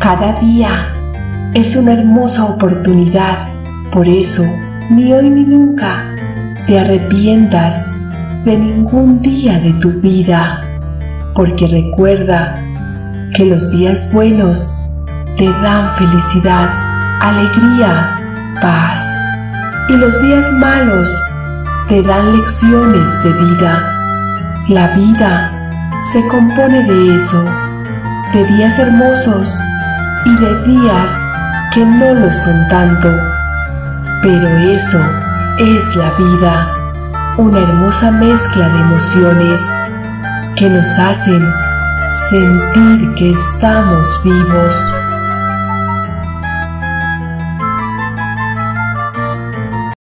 Cada día es una hermosa oportunidad, por eso, ni hoy ni nunca te arrepientas de ningún día de tu vida, porque recuerda que los días buenos te dan felicidad, alegría, paz, y los días malos te dan lecciones de vida. La vida se compone de eso, de días hermosos y de días que no lo son tanto. Pero eso es la vida, una hermosa mezcla de emociones que nos hacen sentir que estamos vivos.